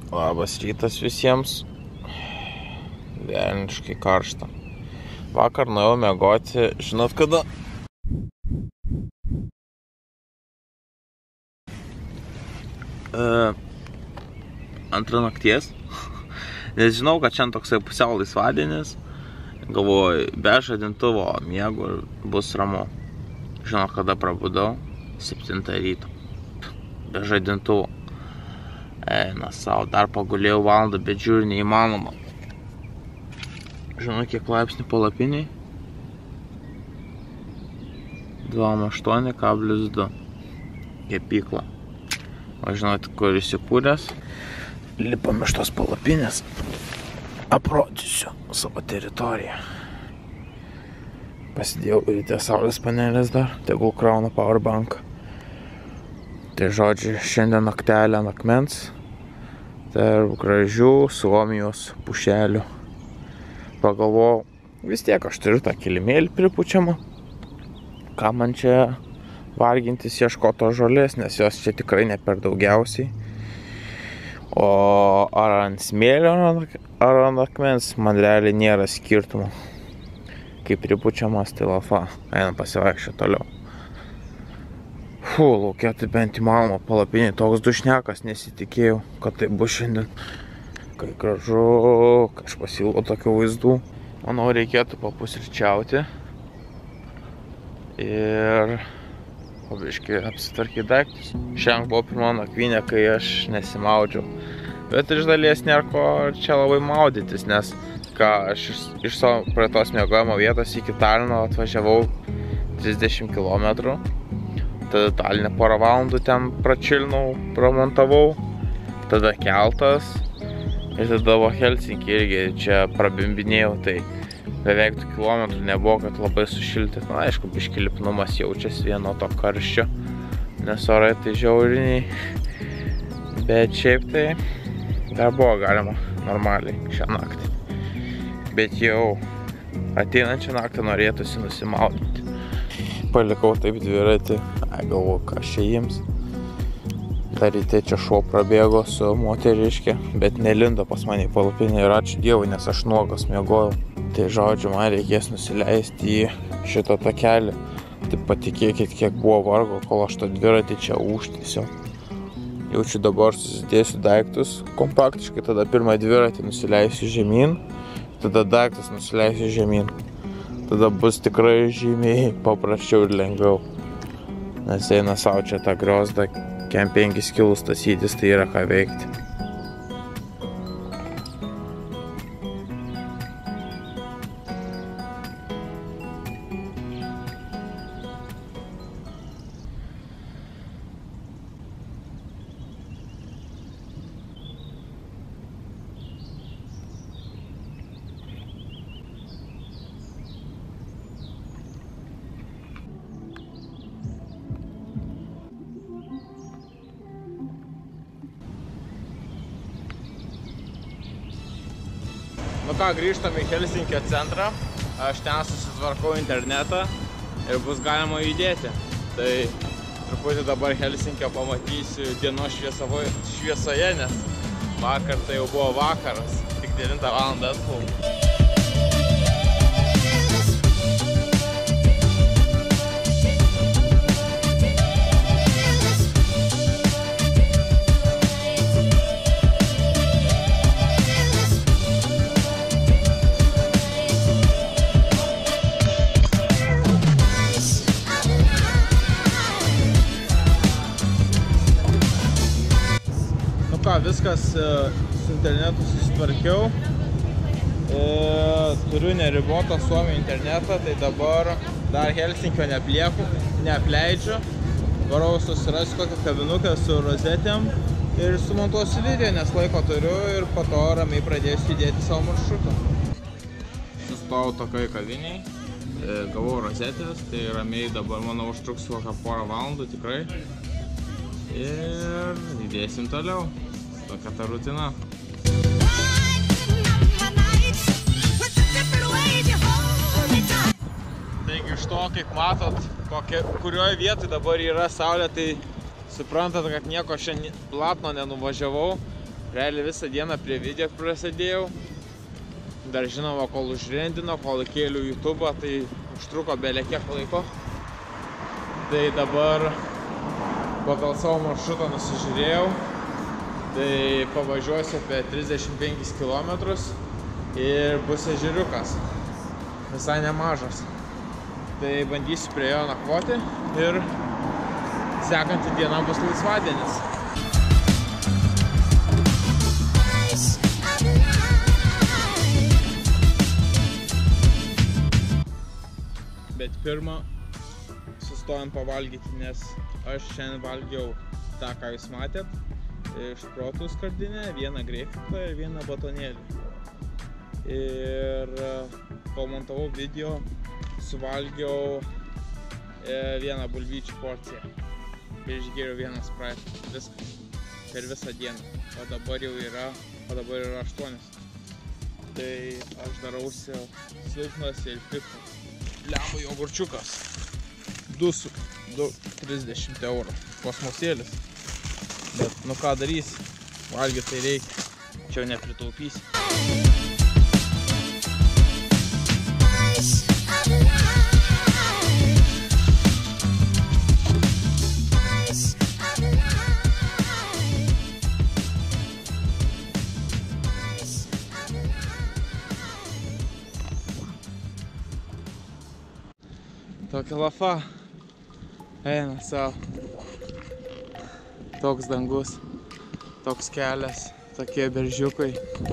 Labas rytas visiems. Velniškai karšta. Vakar nuėjau miegoti, žinot kada? Antrą nakties. Nes žinau, kad šiandien toksai pusiau laisvadienis. Galvoju, be žadintuvo miegu ir bus ramu. Žinot, kada prabudau? 7 ryto. Be žadintuvo. Eina savo, dar pagulėjau valandą, bet žiūri neįmanoma. Žinau, kiek laipsnių palapiniai? 28,2. Kepykla. O žinot, kur įsikūręs? Lipam iš tos palapinės. Aprodysiu savo teritoriją. Pasidėjau ryte saulės panelės dar, tegul krauna powerbanką. Tai žodžiu, šiandien naktelė ant akmens. Tarp gražių Suomijos pušelių. Pagalvojau, vis tiek aš turiu tą kilimėlį pripučiamą. Ką man čia vargintis ieškoto žolės, nes jos čia tikrai ne per daugiausiai. O ar ant smėlio, ar ant akmens, man realiai nėra skirtumo. Kaip pripučiamas, tai lafa. Einam pasivaikščioti toliau. Laukia tai bent įmanoma palapiniai, toks dušnekas, nesitikėjau, kad tai bus šiandien. Kai gražu, aš pasiūlau tokių vaizdų. Manau, reikėtų papusryčiauti ir pabiškai apsitvarkyti daiktus. Šiandien buvo pirma nakvynė, kai aš nesimaudžiau. Bet iš dalies nėra ko čia labai maudytis, nes aš iš savo praeitos miegojimo vietos iki Talino atvažiavau 30 km. Tada Taline porą valandų ten pračilinau, pramontavau. Tada keltas. Ir tada buvo Helsinki irgi čia prabimbinėjau, tai beveik tų kilometrų nebuvo, kad labai sušilti. Na, aišku, biški lipnumas jaučiasi vieno to karščio, nes orai tai žiauriniai. Bet šiaip tai dar buvo galima normaliai šią naktį. Bet jau ateinančią naktį norėtųsi nusimaudyti. Palikau taip dviratį, galvoju, ką čia jiems. Dar ryte čia šuo prabėgo su moteriškė, bet nelindo pas mane į palapinę ir ačiū Dievui, nes aš nuogas miegojau. Tai žodžiu, man reikės nusileisti į šitą takelį. Tai patikėkit, kiek buvo vargo, kol aš tą dviratį čia užtisiu. Jaučiu dabar susidėsiu daiktus kompaktiškai, tada pirmą dviratį nusileisiu žemyn, tada daiktus nusileisiu žemyn. Tada bus tikrai žymiai paprasčiau ir lengviau. Nes eina savo čia tą griozdą, kem 5 kilus tasytis, tai yra ką veikti. Nu ką, grįžtam į Helsinkio centrą, aš ten susitvarkau internetą ir bus galima judėti. Tai truputį dabar Helsinkio pamatysiu dienos šviesoje, nes vakar tai jau buvo vakaras, tik 9 valandą atplaukiau. Viskas su internetu susitvarkiau. Turiu neribotą Suomijų internetą, tai dabar dar Helsinkio neapleidžiu. Varau susirasiu kokią kabinukę su rozetėm ir sumontuosiu video, nes laiko turiu ir po to ramiai pradėsiu judėti savo maršrutą. Sustojau tokioj kaviniai, gavau rozetės, tai ramiai dabar, manau, užtruksiu kokią porą valandų tikrai. Ir judėsim toliau. Tokia ta rutina. Taigi iš to, kaip matot, kurioje vietoje dabar yra saulė, tai suprantat, kad nieko šiandien platno nenuvažiavau. Realiai visą dieną prie video prasidėjau. Dar žinoma, kol užrendino, kol įkėliau YouTube'ą, tai užtruko belekiek laiko. Tai dabar pagal savo maršrutą nusižiūrėjau. Tai pavažiuosiu apie 35 km ir bus ežeriukas. Visai nemažas. Tai bandysiu prie jo nakvoti ir sekanti diena bus laisvadienis. Bet pirmą sustojom pavalgyti, nes aš šiandien valgiau tą, ką jūs matėt, iš protų skardinę, vieną greipfrutą ir vieną batonėlį. Ir kol montavau video, suvalgiau vieną bulvyčių porciją ir išgėriau vieną Sprite. Viskas. Per visą dieną. O dabar jau yra 8. Tai aš darausi silpnas ir piktas. Lemba jogurčiukas. 2,30 eurų. Kosmosėlis. Bet nu ką darysi? Valgyti tai reikia. Čia jau nepritaupysi. Tokia lafa eina savo. Toks dangus, toks kelias, tokie beržiukai.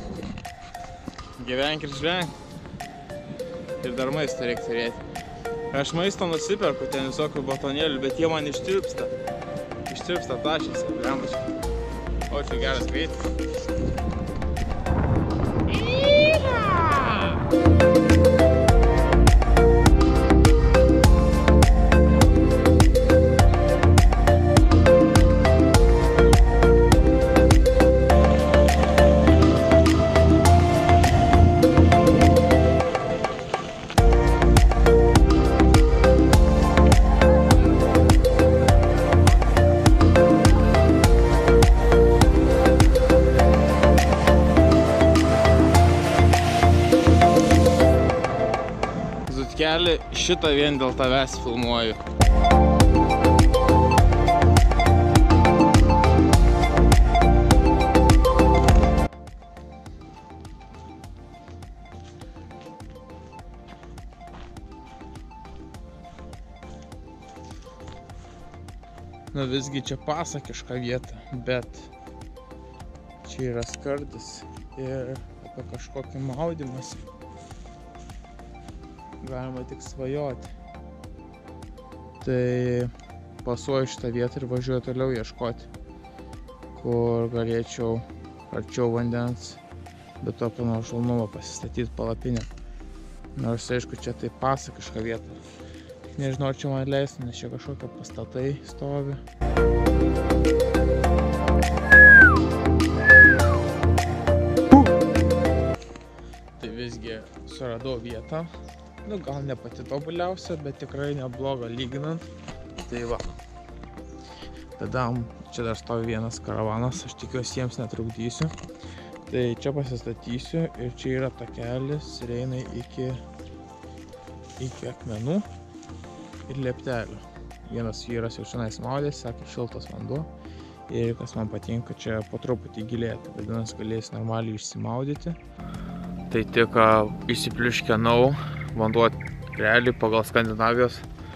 Gyvenk ir žvenk. Ir dar maisto reikia turėti. Aš maisto nusiperku, ten visokių batonėlių, bet jie man ištirpsta. Ištirpsta tašėse, blembačiai. O čia geras greitis. Keli, šitą vien dėl tavęs filmuoju. Nu visgi čia pasakiška vieta, bet čia yra skardis ir apie kažkokį maudymąsi galima tik svajoti. Tai pasuoju šitą vietą ir važiuoju toliau ieškoti, kur galėčiau arčiau vandens, bet tokio nuošalnumo pasistatyti palapinę. Nors aišku, čia tai pasakiška vieta. Tik nežinau, ar čia man leistų, nes čia kažkokie pastatai stovi. Tai visgi suradau vietą. Nu, gal ne pati tobuliausia, bet tikrai nebloga lyginant. Tai va. Tada čia dar stovi vienas karavanas, aš tikiuosi jiems netrukdysiu. Tai čia pasistatysiu ir čia yra takelis ir eina iki akmenų ir lieptelių. Vienas vyras jau šiandien maudėsi, sakė šiltas vanduo. Ir kas man patinka, čia po truputį gilėti, vadinasi galės normaliai išsimaudyti. Tai tik įsipliuškenau. Vanduo realiai pagal Skandinavijos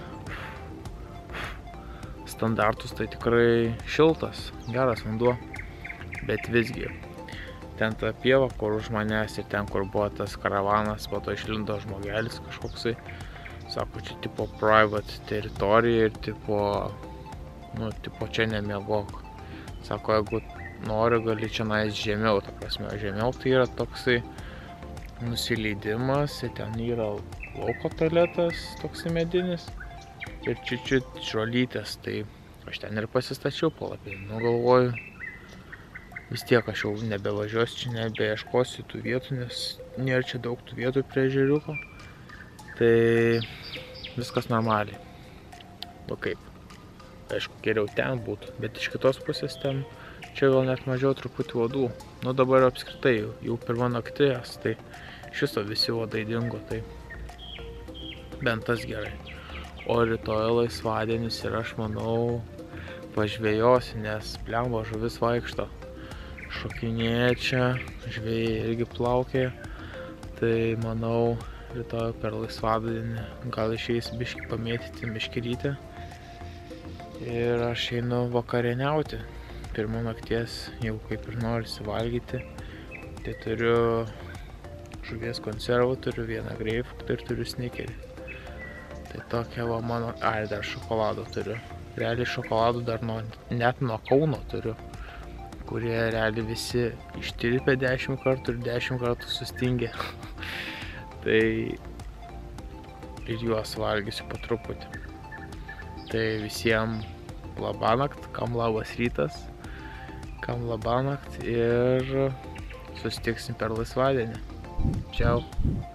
standartus tai tikrai šiltas, geras vanduo. Bet visgi, ten ta pieva, kur už manęs ir ten, kur buvo tas karavanas, po to išlindo žmogelis kažkoksai. Sako, čia tipo private teritorija ir tipo čia nemiegok. Sako, jeigu nori, gali čia nais žemiau, ta prasme, žemiau tai yra toksai nusileidimas, ten yra lauko tualetas, toksai medinis ir čiut žolytės, tai aš ten ir pasistačiau palapinę. Nu galvoju, vis tiek aš jau nebevažiuosiu, čia nebeieškosiu tų vietų, nes nėra čia daug tų vietų prie ežeriuko. Tai viskas normaliai. Nu kaip, aišku, geriau ten būtų, bet iš kitos pusės ten Čia gal net mažiau truputį uodų. Nu dabar apskritai jau pirma naktis, tai šiso visi uodai dingo, tai bent tas gerai. O rytoj laisvadienis ir aš manau pažvejosiu, nes blemba žuvis vaikšto. Šokinėja čia, žvejai irgi plaukė. Tai manau rytoj per laisvadienį gal išeis biškį pamėtyti miškirytę. Ir aš einu vakarieniauti. Pirmą nakties jau kaip ir norisi valgyti. Tai turiu žuvies konservų, turiu vieną greipfrutą ir turiu snikerį. Tai tokia va mano... Ai, dar šokolado turiu. Realiai šokoladų dar net nuo Kauno turiu. Kurie realiai visi ištirpę 10 kartų ir 10 kartų sustingė. Tai ir juos valgysiu po truputį. Tai visiems labanakt, kam labas rytas, kam labanakt ir susitiksim per laisvadienį. Čiau.